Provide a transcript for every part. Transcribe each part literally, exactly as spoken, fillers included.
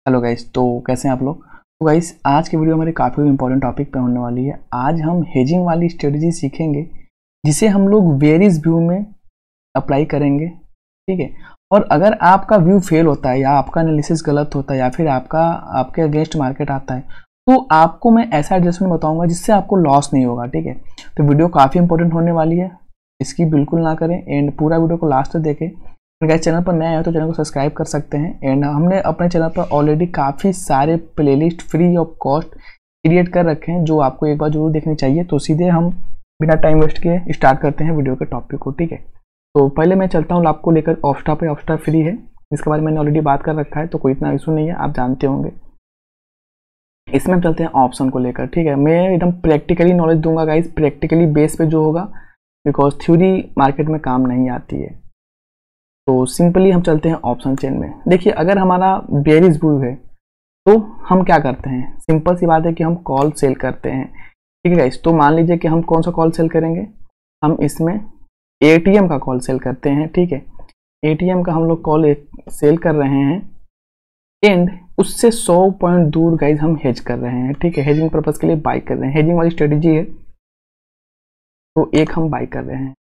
Hello guys, तो कैसे हैं आप लोग। तो गाइस आज की वीडियो हमारी काफ़ी इंपॉर्टेंट टॉपिक पे होने वाली है। आज हम हेजिंग वाली स्ट्रेटजी सीखेंगे जिसे हम लोग वेरियस व्यू में अप्लाई करेंगे, ठीक है। और अगर आपका व्यू फेल होता है या आपका एनालिसिस गलत होता है या फिर आपका आपके अगेंस्ट मार्केट आता है तो आपको मैं ऐसा एडजस्टमेंट बताऊंगा जिससे आपको लॉस नहीं होगा, ठीक है। तो वीडियो काफ़ी इंपॉर्टेंट होने वाली है, इसकी बिल्कुल ना करें एंड पूरा वीडियो को लास्ट तक देखें। गाइस चैनल पर नए आए हो तो चैनल को सब्सक्राइब कर सकते हैं एंड हमने अपने चैनल पर ऑलरेडी काफ़ी सारे playlist free of cost create कर रखे हैं जो आपको एक बार जरूर देखनी चाहिए। तो सीधे हम बिना टाइम वेस्ट किए स्टार्ट करते हैं वीडियो के टॉपिक को, ठीक है। तो पहले मैं चलता हूँ आपको लेकर ऑफस्टा पे। ऑफस्टा फ्री है, इसके बारे में मैंने ऑलरेडी बात कर रखा है तो कोई इतना इशू नहीं है, आप जानते होंगे। इसमें हम चलते हैं ऑप्शन को लेकर, ठीक है। मैं एकदम प्रैक्टिकली नॉलेज दूंगा गाइस, प्रैक्टिकली बेस पे जो होगा, बिकॉज थ्योरी मार्केट में काम नहीं आती है। तो सिंपली हम चलते हैं ऑप्शन चेन में। देखिए अगर हमारा बेरिश व्यू है तो हम क्या करते हैं, सिंपल सी बात है कि हम कॉल सेल करते हैं, ठीक है गाइस। तो मान लीजिए कि हम कौन सा कॉल सेल करेंगे, हम इसमें एटीएम का कॉल सेल करते हैं, ठीक है। एटीएम का हम लोग कॉल सेल कर रहे हैं एंड उससे सौ पॉइंट दूर गाइस हम हेज कर रहे हैं, ठीक है। हेजिंग पर्पज के लिए बाई कर रहे हैं, हेजिंग वाली स्ट्रेटेजी है तो एक हम बाई कर रहे हैं।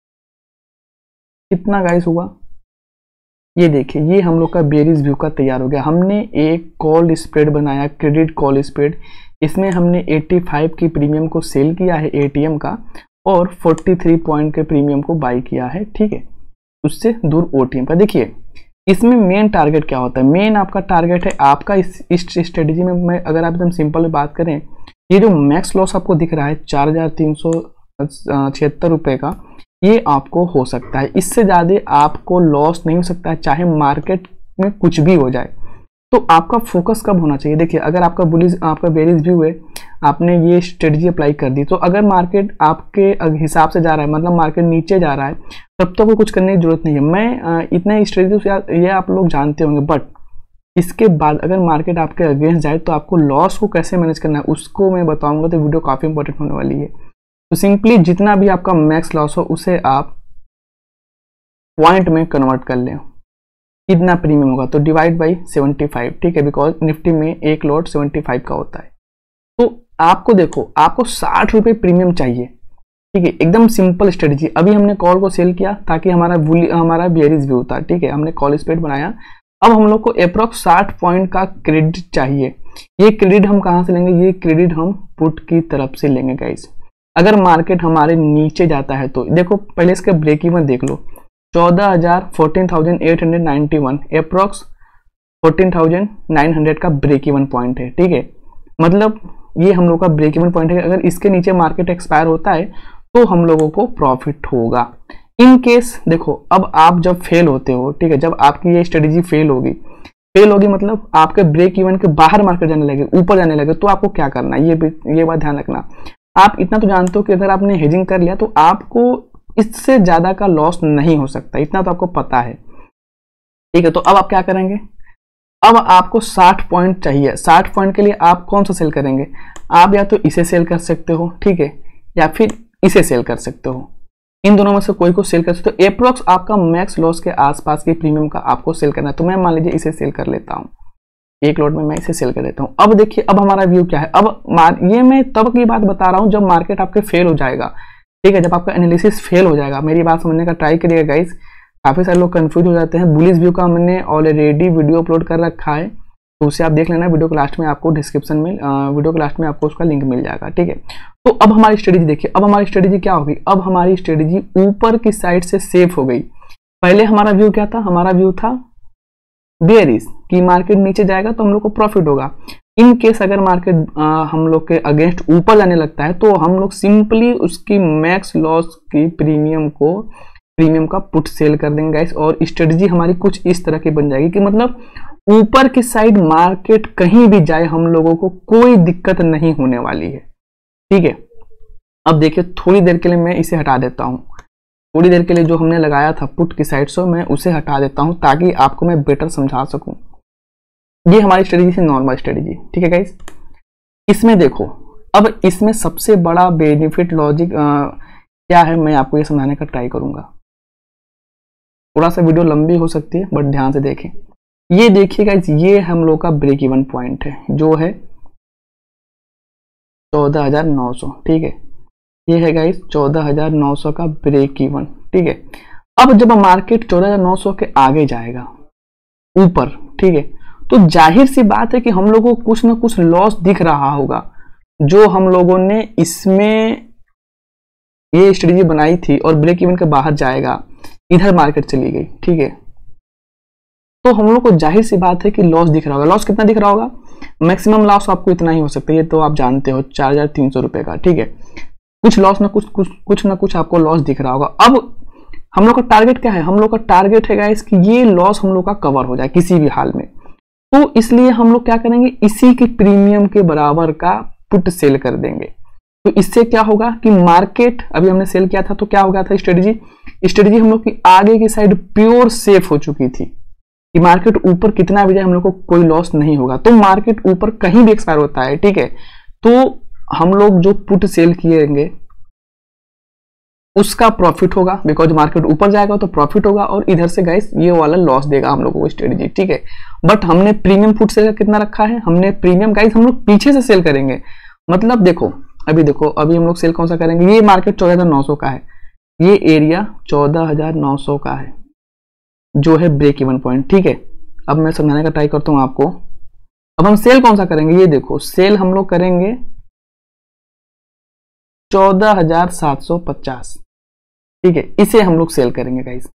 कितना गाइस हुआ, ये देखिए, ये हम लोग का बेरिश व्यू का तैयार हो गया। हमने एक कॉल स्प्रेड बनाया, क्रेडिट कॉल स्प्रेड। इसमें हमने पचासी की प्रीमियम को सेल किया है एटीएम का और43 पॉइंट के प्रीमियम को बाई किया है, ठीक है। उससे दूर ओटीएम का। देखिए इसमें मेन टारगेट क्या होता है, मेन आपका टारगेट है आपका इस इस स्ट्रेटेजी में। मैं अगर आप एकदम सिंपल में बात करें, ये जो मैक्स लॉस आपको दिख रहा है चार हजार तीन सौ छिहत्तर रुपये का, ये आपको हो सकता है, इससे ज़्यादा आपको लॉस नहीं हो सकता है, चाहे मार्केट में कुछ भी हो जाए। तो आपका फोकस कब होना चाहिए, देखिए अगर आपका बुलिश आपका बेरिश व्यू है, आपने ये स्ट्रेटजी अप्लाई कर दी, तो अगर मार्केट आपके हिसाब से जा रहा है, मतलब मार्केट नीचे जा रहा है, तब तो आपको कुछ करने की जरूरत नहीं है। मैं इतने स्ट्रेटजी ये आप लोग जानते होंगे, बट इसके बाद अगर मार्केट आपके अगेंस्ट जाए तो आपको लॉस को कैसे मैनेज करना है उसको मैं बताऊंगा। तो वीडियो काफ़ी इंपॉर्टेंट होने वाली है। तो सिंपली जितना भी आपका मैक्स लॉस हो उसे आप पॉइंट में कन्वर्ट कर लें। कितना प्रीमियम होगा तो डिवाइड बाई पचहत्तर, ठीक है, बिकॉज निफ्टी में एक लॉट पचहत्तर का होता है। तो आपको देखो, आपको साठ रुपये प्रीमियम चाहिए, ठीक है। एकदम सिंपल स्ट्रेटजी। अभी हमने कॉल को सेल किया ताकि हमारा हमारा बेरिश व्यू था, ठीक है, हमने कॉल स्प्रेड बनाया। अब हम लोग को अप्रोक्स साठ पॉइंट का क्रेडिट चाहिए। ये क्रेडिट हम कहाँ से लेंगे, ये क्रेडिट हम पुट की तरफ से लेंगे गाइस। अगर मार्केट हमारे नीचे जाता है तो देखो पहले इसका ब्रेक इवन देख लो, चौदह हजार fourteen thousand eight hundred ninety one approx fourteen thousand nine hundred का ब्रेक इवन पॉइंट है, ठीक है। मतलब ये हम लोग का ब्रेक इवन पॉइंट है। अगर इसके नीचे मार्केट एक्सपायर होता है तो हम लोगों को प्रॉफिट होगा। इन केस देखो, अब आप जब फेल होते हो, ठीक है, जब आपकी ये स्ट्रेटेजी फेल होगी, फेल होगी मतलब आपके ब्रेक इवन के बाहर मार्केट जाने लगे, ऊपर जाने लगे, तो आपको क्या करना है, ये ये बात ध्यान रखना। आप इतना तो जानते हो कि अगर आपने हेजिंग कर लिया तो आपको इससे ज्यादा का लॉस नहीं हो सकता, इतना तो आपको पता है, ठीक है। तो अब आप क्या करेंगे, अब आपको साठ पॉइंट चाहिए। साठ पॉइंट के लिए आप कौन सा सेल करेंगे, आप या तो इसे सेल कर सकते हो, ठीक है, या फिर इसे सेल कर सकते हो। इन दोनों में से कोई को सेल कर सकते हो। अप्रोक्स आपका मैक्स लॉस के आसपास के प्रीमियम का आपको सेल करना है। तो मैं मान लीजिए इसे सेल कर लेता हूँ, एक लॉट में मैं इसे सेल कर देता हूं। अब देखिए अब हमारा व्यू क्या है। अब ये मैं तब की बात बता रहा हूं जब मार्केट आपके फेल हो जाएगा, ठीक है, जब आपका एनालिसिस फेल हो जाएगा। मेरी बात समझने का ट्राई करिएगा गाइस, काफी सारे लोग कंफ्यूज हो जाते हैं। बुलिश व्यू का मैंने ऑलरेडी वीडियो अपलोड कर रखा है, तो उसे आप देख लेना। वीडियो के लास्ट में आपको डिस्क्रिप्शन में वीडियो के लास्ट में आपको उसका लिंक मिल जाएगा, ठीक है। तो अब हमारी स्ट्रेटेजी देखिए, अब हमारी स्ट्रेटेजी क्या होगी, अब हमारी स्ट्रेटेजी ऊपर की साइड से सेफ हो गई। पहले हमारा व्यू क्या था, हमारा व्यू था बेरिश कि मार्केट नीचे जाएगा तो हम लोग को प्रॉफिट होगा। इन केस अगर मार्केट हम लोग के अगेंस्ट ऊपर जाने लगता है तो हम लोग सिंपली उसकी मैक्स लॉस की प्रीमियम को प्रीमियम का पुट सेल कर देंगे गाइस। और स्ट्रेटजी हमारी कुछ इस तरह की बन जाएगी कि मतलब ऊपर की साइड मार्केट कहीं भी जाए हम लोगों को कोई दिक्कत नहीं होने वाली है, ठीक है। अब देखिए थोड़ी देर के लिए मैं इसे हटा देता हूं, थोड़ी देर के लिए जो हमने लगाया था पुट की साइड से मैं उसे हटा देता हूं ताकि आपको मैं बेटर समझा सकूं। ये हमारी स्ट्रेटेजी से नॉर्मल स्ट्रेटेजी, ठीक है गाइस। इसमें देखो, अब इसमें सबसे बड़ा बेनिफिट लॉजिक क्या है मैं आपको ये समझाने का ट्राई करूंगा। थोड़ा सा वीडियो लंबी हो सकती है बट ध्यान से देखें। ये देखिएगा, ये हम लोग का ब्रेक इवन पॉइंट है जो है चौदह हजार नौ सौ। ठीक है, ये है गाइस चौदह हजार नौ सौ का ब्रेक इवन। ठीक है, अब जब मार्केट चौदह हजार नौ सौ के आगे जाएगा ऊपर, ठीक है, तो जाहिर सी बात है कि हम लोगों को कुछ ना कुछ लॉस दिख रहा होगा जो हम लोगों ने इसमें ये स्ट्रेटेजी बनाई थी और ब्रेक इवन के बाहर जाएगा, इधर मार्केट चली गई। ठीक है, तो हम लोग को जाहिर सी बात है कि लॉस दिख रहा होगा। लॉस कितना दिख रहा होगा? मैक्सिमम लॉस आपको इतना ही हो सकता है, ये तो आप जानते हो, चार हजार तीन सौ रुपए का। ठीक है, कुछ लॉस ना कुछ कुछ कुछ ना कुछ आपको लॉस दिख रहा होगा। अब हम लोग का टारगेट क्या है? हम लोग का टारगेट है गाइस कि ये लॉस हम लोग का कवर हो जाए किसी भी हाल में। तो इसलिए हम लोग क्या करेंगे, इसी के प्रीमियम के बराबर का पुट सेल कर देंगे। तो इससे क्या होगा कि मार्केट, अभी हमने सेल किया था तो क्या हो गया था, स्ट्रेटेजी स्ट्रेटेजी हम लोग की आगे की साइड प्योर सेफ हो चुकी थी कि मार्केट ऊपर कितना भी जाए हम लोग को कोई लॉस नहीं होगा। तो मार्केट ऊपर कहीं भी एक्सपायर होता है, ठीक है, तो हम लोग जो पुट सेल किएंगे उसका प्रॉफिट होगा, बिकॉज मार्केट ऊपर जाएगा तो प्रॉफिट होगा, और इधर से गाइस ये वाला लॉस देगा हम लोगों को स्ट्रेटेजी। ठीक है, बट हमने प्रीमियम पुट सेल कितना रखा है? हमने प्रीमियम गाइस हम लोग पीछे से सेल करेंगे। मतलब देखो, अभी देखो, अभी हम लोग सेल कौन सा करेंगे, ये मार्केट चौदह हजार नौ सौ का है, ये एरिया चौदह हजार नौ सौ का है जो है ब्रेक इवन पॉइंट। ठीक है, अब मैं समझाने का ट्राई करता हूं आपको। अब हम सेल कौन सा करेंगे, ये देखो, सेल हम लोग करेंगे चौदह हजार सात सौ पचास। ठीक है, इसे हम लोग सेल करेंगे गाइस।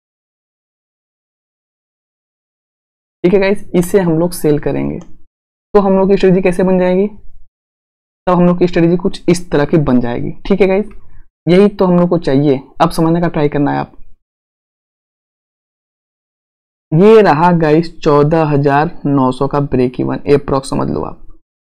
ठीक है गाइस, इसे हम लोग सेल करेंगे। तो हम लोग की स्ट्रेटेजी कैसे बन जाएगी? तब हम लोग की स्ट्रेटेजी कुछ इस तरह की बन जाएगी। ठीक है गाइस, यही तो हम लोग को चाहिए। अब समझने का ट्राई करना है आप। ये रहा गाइस चौदह हजार नौ सौ का ब्रेक इवन, एप्रोक्स समझ लो आप।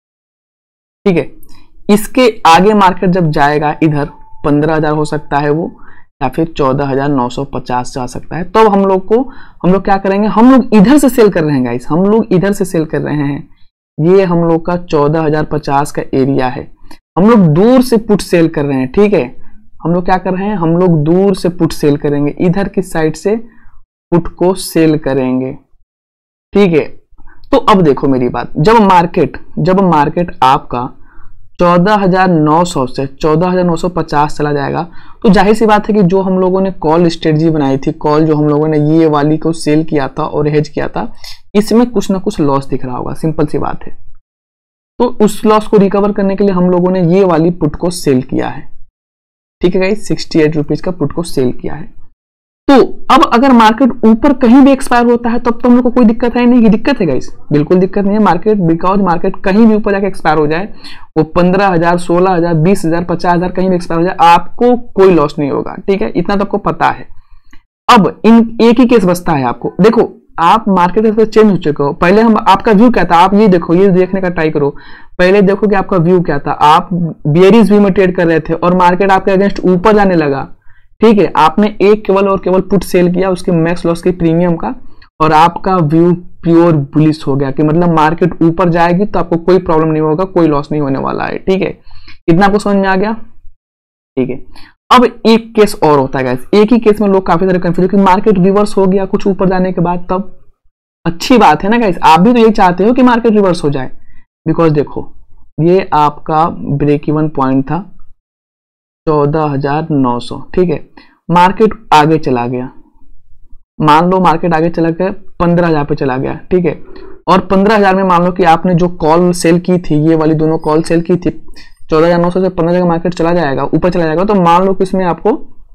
ठीक है, इसके आगे मार्केट जब जाएगा इधर पंद्रह हजार हो सकता है वो, या फिर चौदह हजार नौ सौ पचास जा सकता है। तो हम लोग को हम लोग क्या करेंगे, हम लोग इधर से सेल कर रहे हैं गाइस, हम लोग इधर से सेल कर रहे हैं। ये हम लोग का चौदह हजार पचास का एरिया है, हम लोग दूर से पुट सेल कर रहे हैं। ठीक है, हम लोग क्या कर रहे हैं, हम लोग दूर से पुट सेल करेंगे, इधर की साइड से पुट को सेल करेंगे। ठीक है, तो अब देखो मेरी बात, जब मार्केट जब मार्केट आपका चौदह हजार नौ सौ से चौदह हजार नौ सौ पचास चला जाएगा, तो जाहिर सी बात है कि जो हम लोगों ने कॉल स्ट्रेटजी बनाई थी, कॉल जो हम लोगों ने ये वाली को सेल किया था और हेज किया था, इसमें कुछ ना कुछ लॉस दिख रहा होगा, सिंपल सी बात है। तो उस लॉस को रिकवर करने के लिए हम लोगों ने ये वाली पुट को सेल किया है। ठीक है गाइस, सिक्सटी एट रुपीज का पुट को सेल किया है। तो अब अगर मार्केट ऊपर कहीं भी एक्सपायर होता है तब तो हम लोग को कोई दिक्कत है नहीं। दिक्कत है गाइस, बिल्कुल दिक्कत नहीं है मार्केट, बिकॉज मार्केट कहीं भी ऊपर जाके एक्सपायर हो जाए, वो पंद्रह हजार सोलह हजार बीस हजार पचास हजार कहीं भी एक्सपायर हो जाए, आपको कोई लॉस नहीं होगा। ठीक है, इतना तो आपको पता है। अब इन एक ही केस बचता है आपको। देखो, आप मार्केट से चेंज हो चुके हो। पहले हम आपका व्यू क्या था, आप ये देखो, ये देखने का ट्राई करो। पहले देखो कि आपका व्यू क्या था, आप बियरिश व्यू में ट्रेड कर रहे थे और मार्केट आपके अगेंस्ट ऊपर जाने लगा। ठीक है, आपने एक केवल और केवल पुट सेल किया उसके मैक्स लॉस के प्रीमियम का, और आपका व्यू प्योर बुलिश हो गया कि मतलब मार्केट ऊपर जाएगी तो आपको कोई प्रॉब्लम नहीं होगा, कोई लॉस नहीं होने वाला है। ठीक है, इतना आपको समझ में आ गया? ठीक है, अब एक केस और होता है गाइस, एक ही केस में लोग काफी सारे कंफ्यूज कि मार्केट रिवर्स हो गया कुछ ऊपर जाने के बाद, तब अच्छी बात है ना गाइस, आप भी तो यही चाहते हो कि मार्केट रिवर्स हो जाए। बिकॉज देखो, ये आपका ब्रेक इवन पॉइंट था चौदह हजार नौ सौ। ठीक है, मार्केट आगे चला गया, मान लो मार्केट आगे चला गया पंद्रह हजार पे चला गया। ठीक है, और पंद्रह हजार में मान लो कि आपने जो कॉल सेल की थी, ये वाली दोनों कॉल सेल की थी, चौदह हजार नौ सौ से पंद्रह हजार मार्केट चला जाएगा, ऊपर चला जाएगा, तो मान लो कि इसमें आपको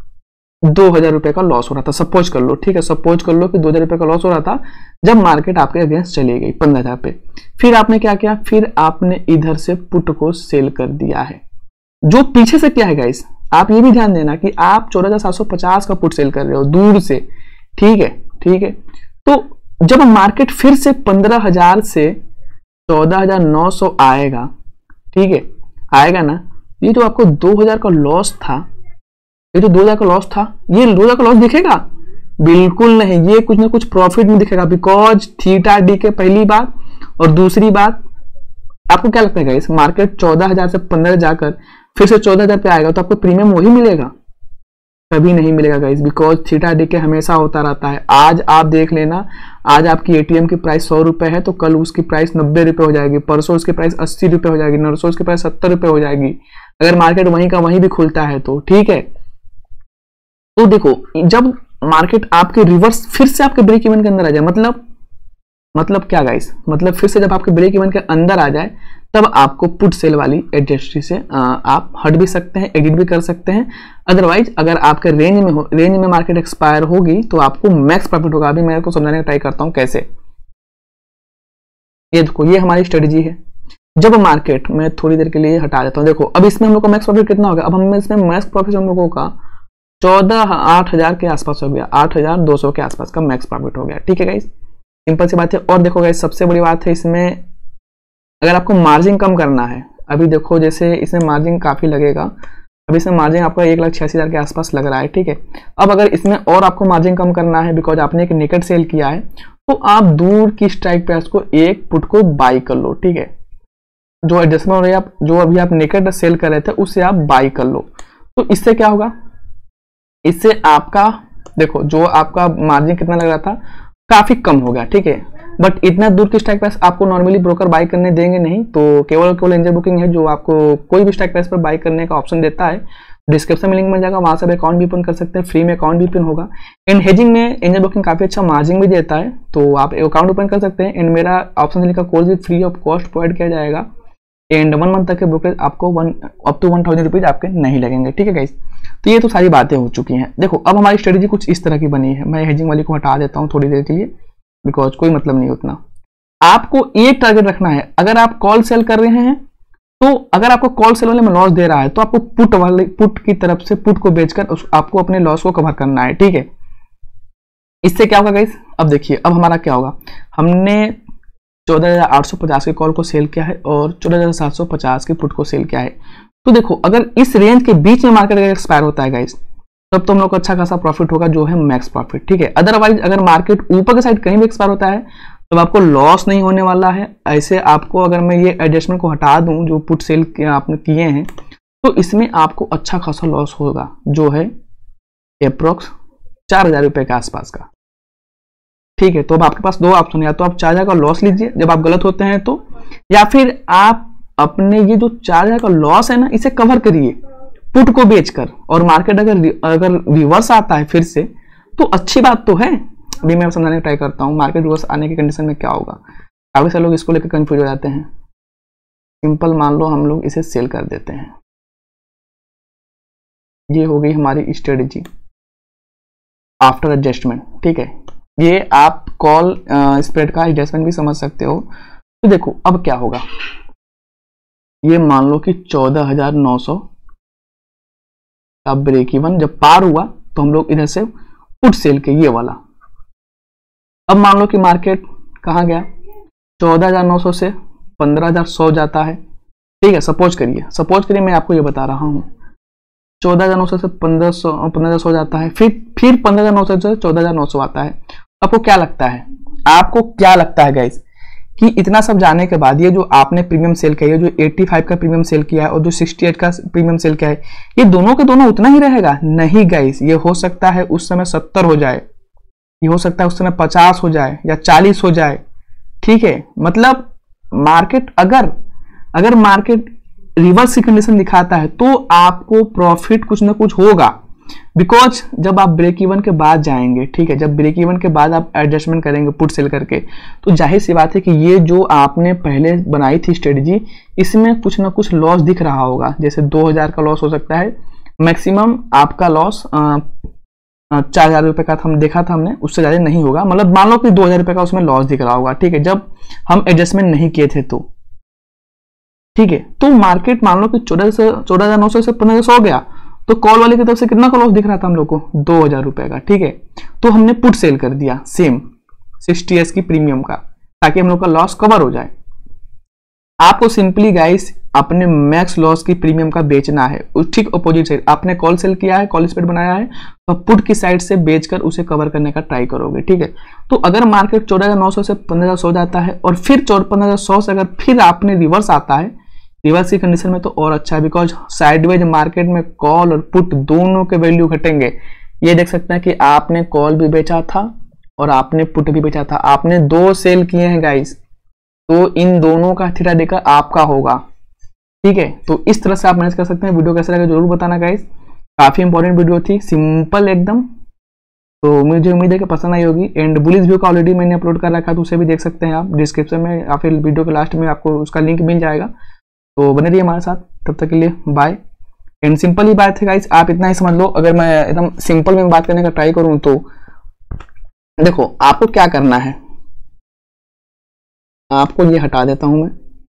दो हजार रुपए का लॉस हो रहा था, सपोज कर लो। ठीक है, सपोज कर लो कि दो हजार रुपए का लॉस हो रहा था जब मार्केट आपके अगेंस्ट चली गई पंद्रह हजार पे। फिर आपने क्या किया, फिर आपने इधर से पुट को सेल कर दिया है, जो पीछे से क्या है गाइस, आप ये भी ध्यान देना कि आप चौदह हजार सात सौ पचास का पुट सेल कर रहे हो दूर से। ठीक है, ठीक है, तो जब मार्केट फिर से पंद्रह हजार से चौदह हजार नौ सौ आएगा, ठीक है, आएगा ना, ये जो आपको दो हजार का लॉस था, ये जो दो हजार का लॉस था, ये दो हजार का लॉस दिखेगा? बिल्कुल नहीं, ये कुछ ना कुछ प्रॉफिट में दिखेगा, बिकॉज थीटा डी के पहली बात, और दूसरी बात, आपको क्या लगता है गाइस, मार्केट चौदह हजार से पंद्रह जाकर फिर से चौदह हजार पे आएगा तो आपको प्रीमियम वही मिलेगा? कभी नहीं मिलेगा गाइस, बिकॉज थीटा डीके हमेशा होता रहता है। आज आप देख लेना, आज आपकी एटीएम की प्राइस सौ रुपए है तो कल उसकी प्राइस नब्बे रुपए हो जाएगी, परसों उसकी प्राइस अस्सी रुपए हो जाएगी, नरसों उसकी प्राइस सत्तर रुपए हो जाएगी, अगर मार्केट वहीं का वहीं भी खुलता है तो। ठीक है, तो देखो जब मार्केट आपके रिवर्स फिर से आपके ब्रेक इवन के अंदर आ जाए, मतलब मतलब क्या गाइस, मतलब फिर से जब आपके ब्रेक इवन के अंदर आ जाए तब आपको पुट सेल वाली एडजस्ट्री से आप हट भी सकते हैं, एडिट भी कर सकते हैं। अदरवाइज अगर आपके रेंज में हो, रेंज में मार्केट एक्सपायर होगी तो आपको मैक्स प्रॉफिट होगा। अभी मैं आपको समझाने का ट्राई करता हूं कैसे। ये देखो, ये हमारी स्ट्रेटजी है। जब मार्केट में थोड़ी देर के लिए हटा देता हूं, देखो अब इसमें हम लोग का मैक्स प्रॉफिट कितना होगा, अब हम इसमें मैक्स प्रॉफिट हम लोगों का चौदह आठ हजार के आसपास हो गया, आठ हजार दो सौ के आसपास का मैक्स प्रॉफिट हो गया। ठीक है गाइस, सिंपल सी बात है। और देखो गाइस, सबसे बड़ी बात है इसमें, अगर आपको मार्जिन कम करना है, अभी देखो जैसे इसमें मार्जिन काफी लगेगा, अभी इसमें मार्जिन आपका एक लाख छियासी हजार के आसपास लग रहा है। ठीक है, अब अगर इसमें और आपको मार्जिन कम करना है बिकॉज आपने एक नेकेड सेल किया है, तो आप दूर की स्ट्राइक प्राइस को एक पुट को बाई कर लो। ठीक है, जो एडजस्टमेंट हो रही है, आप जो अभी आप नेकेड सेल कर रहे थे उससे आप बाई कर लो। तो इससे क्या होगा, इससे आपका देखो जो आपका मार्जिन कितना लग रहा था काफी कम हो गया। ठीक है, बट इतना दूर की स्ट्राइक प्राइस आपको नॉर्मली ब्रोकर बाई करने देंगे नहीं, तो केवल केवल एंजल बुकिंग है जो आपको कोई भी स्ट्राइक प्राइस पर बाई करने का ऑप्शन देता है। डिस्क्रिप्शन में लिंक मिल जाएगा, वहां से अकाउंट भी ओपन कर सकते हैं, फ्री में अकाउंट भी ओपन होगा। एंड हेजिंग में एंजल बुकिंग काफी अच्छा मार्जिन भी देता है, तो आप अकाउंट ओपन कर सकते हैं। एंड मेरा ऑप्शन से लिखा कोर्स भी फ्री ऑफ कॉस्ट प्रोवाइड किया जाएगा। एंड वन मंथ तक के ब्रोकरेज आपको one up to one thousand rupees आपके नहीं लगेंगे। ठीक है गाइस, तो ये तो सारी बातें हो चुकी हैं। देखो अब हमारी स्ट्रेटेजी कुछ इस तरह की बनी है। मैं हेजिंग वाली को हटा देता हूँ थोड़ी देर के लिए, बिकॉज कोई मतलब नहीं उतना। आपको एक टारगेट रखना है, अगर आप कॉल सेल कर रहे हैं तो अगर आपको कॉल सेल वाले में लॉस दे रहा है तो आपको पुट वाले पुट की तरफ से पुट को बेचकर उस आपको अपने लॉस को कवर करना है। ठीक है, इससे क्या होगा गाइस, अब देखिए अब हमारा क्या होगा, हमने चौदह हजार आठ सौ पचास के कॉल को सेल किया है और चौदह हजार सात सौ पचास के पुट को सेल किया है। तो देखो अगर इस रेंज के बीच में मार्केट अगर एक्सपायर होता है गाइस, तब तो हम लोग को अच्छा खासा प्रॉफिट होगा जो है मैक्स प्रॉफिट। ठीक है, अदरवाइज अगर मार्केट ऊपर के साइड कहीं भी एक्सपायर होता है तब आपको लॉस नहीं होने वाला है। ऐसे आपको अगर मैं ये एडजस्टमेंट को हटा दूं जो पुट सेल आपने किए हैं, तो इसमें आपको अच्छा खासा लॉस होगा जो है अप्रोक्स चार हजार रुपए के आसपास का। ठीक है, तो अब आपके पास दो ऑप्शन, या तो आप चार हजार का लॉस लीजिए जब आप गलत होते हैं तो, या फिर आप अपने ये जो चार हजार का लॉस है ना इसे कवर करिए पुट को बेचकर। और मार्केट अगर अगर रिवर्स आता है फिर से तो अच्छी बात तो है। अभी मैं समझाने का ट्राई करता हूँ मार्केट रिवर्स आने की कंडीशन में क्या होगा। काफी सारे लोग इसको लेकर कंफ्यूज हो जाते हैं। सिंपल मान लो हम लोग इसे सेल कर देते हैं, ये हो गई हमारी स्ट्रेटेजी आफ्टर एडजस्टमेंट। ठीक है, ये आप कॉल स्प्रेड का एडजस्टमेंट भी समझ सकते हो। तो देखो अब क्या होगा, ये मान लो कि चौदह हजार नौ सौ का ब्रेक इवन जब पार हुआ तो हम लोग इधर से पुट सेल के ये वाला, अब मान लो कि मार्केट कहाँ गया, चौदह हजार नौ सौ से पंद्रह हजार सौ जाता है। ठीक है, सपोज करिए सपोज करिए मैं आपको ये बता रहा हूँ, चौदह हजार नौ सौ से पंद्रह सौ पंद्रह हजार सौ जाता है, फिर फिर पंद्रह हजार नौ सौ से चौदह हजार नौ सौ आता है। आपको क्या लगता है, आपको क्या लगता है गाइस कि इतना सब जाने के बाद ये जो आपने प्रीमियम सेल किया है, जो पचासी का प्रीमियम सेल किया है और जो अड़सठ का प्रीमियम सेल किया है, ये दोनों के दोनों उतना ही रहेगा? नहीं गाइस, ये हो सकता है उस समय सत्तर हो जाए, ये हो सकता है उस समय पचास हो जाए या चालीस हो जाए। ठीक है, मतलब मार्केट अगर अगर मार्केट रिवर्स की कंडीशन दिखाता है तो आपको प्रॉफिट कुछ ना कुछ होगा, बिकॉज जब आप ब्रेक इवन के बाद जाएंगे, ठीक है, जब ब्रेक इवन के बाद आप एडजस्टमेंट करेंगे पुट सेल करके, तो जाहिर सी बात है कि ये जो आपने पहले बनाई थी स्ट्रेटजी, इसमें कुछ ना कुछ लॉस दिख रहा होगा। जैसे दो हजार का लॉस हो सकता है, मैक्सिमम आपका लॉस चार हजार रुपए का हम देखा था हमने, उससे ज्यादा नहीं होगा। मतलब मान लो कि दो हजार रुपए का उसमें लॉस दिख रहा होगा। ठीक है, जब हम एडजस्टमेंट नहीं किए थे तो। ठीक है, तो मार्केट मान लो कि चौदह से चौदह हजार नौ सौ से पंद्रह सौ हो गया, तो कॉल वाले की तरफ से कितना का लॉस दिख रहा था हम लोग को? दो हजार रुपए का। ठीक है, तो हमने पुट सेल कर दिया सेम सिक्सटी एस की प्रीमियम का, ताकि हम लोग का लॉस कवर हो जाए। आपको सिंपली गाइस अपने मैक्स लॉस की प्रीमियम का बेचना है, ठीक अपोजिट साइड। आपने कॉल सेल किया है, कॉल स्प्रेड बनाया है, तो पुट की साइड से बेचकर उसे कवर करने का ट्राई करोगे। ठीक है, तो अगर मार्केट चौदह हजार नौ सौ से पंद्रह हजार सौ जाता है और फिर पंद्रह हजार सौ से अगर फिर आपने रिवर्स आता है, रिवर्स की कंडीशन में तो और अच्छा है, बिकॉज साइडवेज मार्केट में कॉल और पुट दोनों के वैल्यू घटेंगे। ये देख सकते हैं कि आपने कॉल भी बेचा था और आपने पुट भी बेचा था, आपने दो सेल किए हैं गाइस, तो इन दोनों का थीटा डेकर आपका होगा, ठीक है। तो इस तरह से आप मैनेज कर सकते हैं। वीडियो कैसा लगा जरूर बताना गाइस, काफी इंपॉर्टेंट वीडियो थी, सिंपल एकदम। तो मुझे उम्मीद है कि पसंद आई होगी। एंड बुलिश व्यू का ऑलरेडी मैंने अपलोड कर रखा है, तो उसे भी देख सकते हैं आप डिस्क्रिप्शन में या फिर वीडियो के लास्ट में आपको उसका लिंक मिल जाएगा। तो बने रहिए हमारे साथ, तब तक के लिए बाय। एंड सिंपल ही बात है गाइस, आप इतना ही समझ लो। अगर मैं एकदम सिंपल में बात करने का ट्राई करूं तो देखो आपको क्या करना है, आपको ये हटा देता हूं मैं,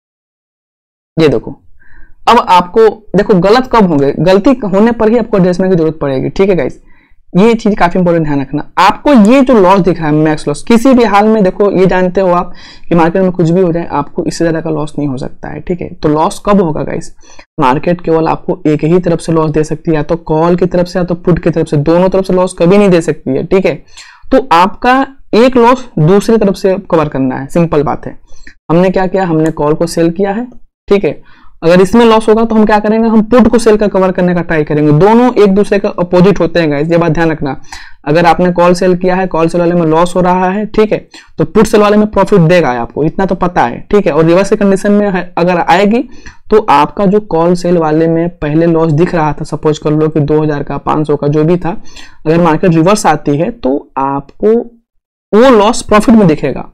ये देखो। अब आपको देखो गलत कब होंगे, गलती होने पर ही आपको एडजस्टमेंट की जरूरत पड़ेगी, ठीक है गाइस। ये चीज काफी इंपॉर्टेंट ध्यान रखना। आपको ये जो लॉस दिख रहा है मैक्स लॉस, किसी भी हाल में देखो ये जानते हो आप कि मार्केट में कुछ भी हो जाए आपको इससे ज्यादा का लॉस नहीं हो सकता है, ठीक है। तो लॉस कब होगा गाइस, मार्केट केवल आपको एक ही तरफ से लॉस दे सकती है, या तो कॉल की तरफ से या तो पुट की तरफ से, दोनों तरफ से लॉस कभी नहीं दे सकती है, ठीक है। तो आपका एक लॉस दूसरी तरफ से कवर करना है, सिंपल बात है। हमने क्या किया, हमने कॉल को सेल किया है, ठीक है। अगर इसमें लॉस होगा तो हम क्या करेंगे, हम पुट को सेल का कवर करने का ट्राई करेंगे। दोनों एक दूसरे के अपोजिट होते हैं गाइस, ये बात ध्यान रखना। अगर आपने कॉल सेल किया है, कॉल सेल वाले में लॉस हो रहा है, ठीक है, तो पुट सेल वाले में प्रॉफिट देगा आपको, इतना तो पता है, ठीक है। और रिवर्स की कंडीशन में अगर आएगी तो आपका जो कॉल सेल वाले में पहले लॉस दिख रहा था, सपोज कर लो कि दो हजार का, पांच सौ का, जो भी था, अगर मार्केट रिवर्स आती है तो आपको वो लॉस प्रॉफिट में दिखेगा,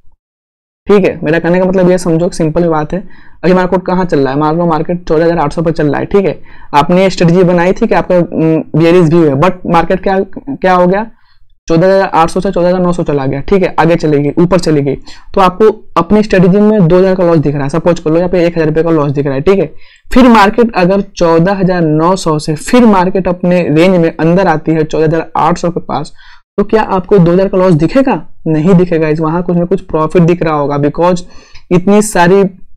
ठीक है। मेरा कहने का मतलब ये समझो, सिंपल बात है। अभी मार्केट कहाँ चल रहा है, मान लो मार्केट चौदह हजार आठ सौ पर चल रहा है, ठीक है। आपने स्ट्रेटजी बनाई थी कि आपका बेयरिश व्यू है, बट मार्केट क्या क्या हो गया, चौदह हजार आठ सौ से चौदह हजार नौ सौ चला गया, ठीक है, आगे चली गई, ऊपर चली गई, तो आपको अपनी स्ट्रेटजी में दो हजार का लॉस दिख रहा है, सपोज कर लो यहाँ पे एक हजार रुपये का लॉस दिख रहा है, ठीक है। फिर मार्केट अगर चौदह हजार नौ सौ से फिर मार्केट अपने रेंज में अंदर आती है चौदह हजार आठ सौ के पास, तो क्या आपको दो हजार का लॉस दिखेगा, नहीं दिखेगा। इस वहां कुछ ना कुछ प्रॉफिट दिख रहा होगा, बिकॉज इतनी सारी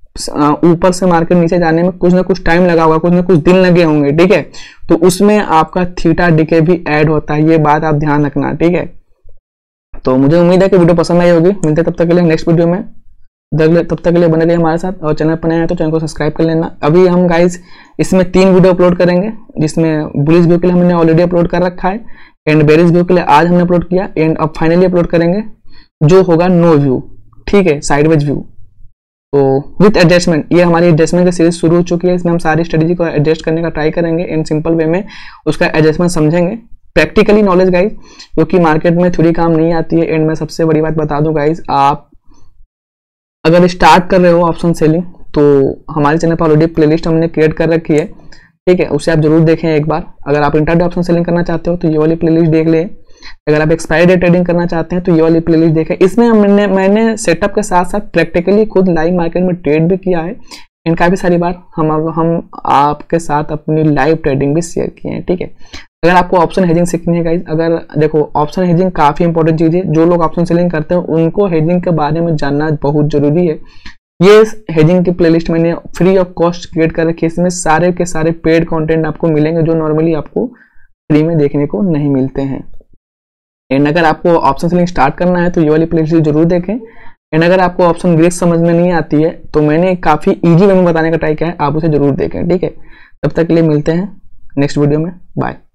ऊपर से मार्केट नीचे जाने में कुछ ना कुछ टाइम लगा होगा, कुछ ना कुछ दिन लगे होंगे, ठीक है। तो उसमें आपका थीटा डिके भी ऐड होता है, ये बात आप ध्यान रखना, ठीक है। तो मुझे उम्मीद है कि वीडियो पसंद आई होगी। मिलते तब तक के लिए नेक्स्ट वीडियो में, तब तक के लिए बने रहिए हमारे साथ। और चैनल पर नए हैं तो चैनल को सब्सक्राइब कर लेना। अभी हम गाइस इसमें तीन वीडियो अपलोड करेंगे, जिसमें बुलिश व्यू के लिए हमने ऑलरेडी अपलोड कर रखा है, एंड बेरिश व्यू के लिए आज हमने अपलोड किया, एंड अब फाइनली अपलोड करेंगे जो होगा नो व्यू, ठीक है, साइडवेज व्यू। तो विथ एडजस्टमेंट, ये हमारी एडजस्टमेंट की सीरीज शुरू हो चुकी है, इसमें हम सारी स्ट्रेटजी को एडजस्ट करने का ट्राई करेंगे, इन सिंपल वे में उसका एडजस्टमेंट समझेंगे, प्रैक्टिकली नॉलेज गाइस, क्योंकि मार्केट में थोड़ी काम नहीं आती है। एंड मैं सबसे बड़ी बात बता दूं गाइस, आप अगर स्टार्ट कर रहे हो ऑप्शन सेलिंग तो हमारे चैनल पर ऑलरेडी प्लेलिस्ट हमने क्रिएट कर रखी है, ठीक है, उसे आप जरूर देखें एक बार। अगर आप इंटरडे ऑप्शन सेलिंग करना चाहते हो तो ये वाली प्लेलिस्ट देख लें। अगर आप एक्सपायरी डे ट्रेडिंग करना चाहते हैं तो ये वाली प्लेलिस्ट देखें। इसमें मैंने मैंने सेटअप के साथ साथ प्रैक्टिकली खुद लाइव मार्केट में ट्रेड भी किया है, एंड काफी सारी बार हम हम आपके साथ अपनी लाइव ट्रेडिंग भी शेयर किए हैं, ठीक है। अगर आपको ऑप्शन हेजिंग सीखनी है गाइस, अगर देखो ऑप्शन हेजिंग काफी इंपॉर्टेंट चीज है, जो लोग ऑप्शन सेलिंग करते हैं उनको हेजिंग के बारे में जानना बहुत जरूरी है। ये एजिंग की प्लेलिस्ट मैंने फ्री ऑफ कॉस्ट क्रिएट कर रखी है, इसमें सारे के सारे पेड कंटेंट आपको मिलेंगे जो नॉर्मली आपको फ्री में देखने को नहीं मिलते हैं। एंड अगर आपको ऑप्शन सेलिंग स्टार्ट करना है तो ये वाली प्लेलिस्ट जरूर देखें। एंड अगर आपको ऑप्शन ग्रीक समझ में नहीं आती है तो मैंने काफी इजी वे में बताने का ट्राई किया है, आप उसे जरूर देखें, ठीक है। तब तक के लिए मिलते हैं नेक्स्ट वीडियो में, बाय।